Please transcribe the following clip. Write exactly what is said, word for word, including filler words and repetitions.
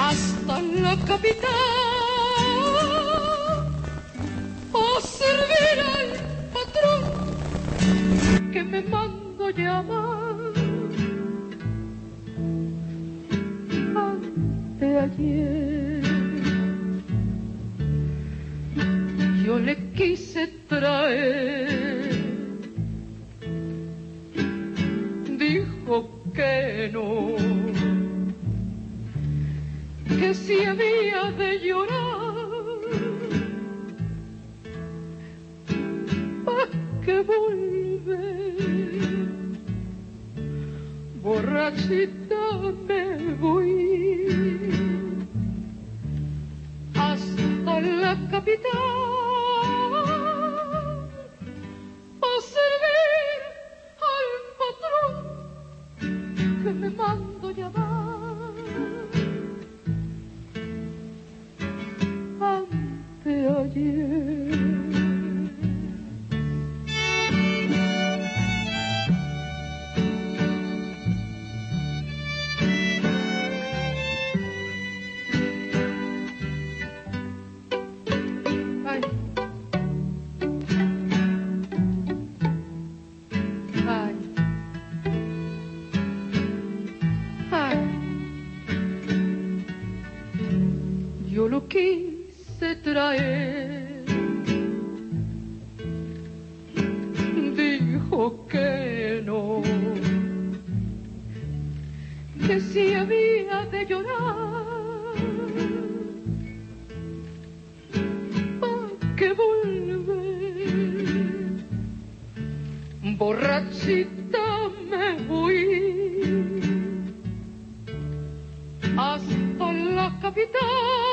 hasta la capital a servir al patrón que me mando llamar. Anteayer yo le quise traer, dijo que no, que si había de llorar, pa' que volver, borrachita me voy hasta la capital a servir al patrón que me mando llamar. Anteayer yo lo quise traer, dijo que no, que si había de llorar, pa' que volver, borrachita me voy hasta la capital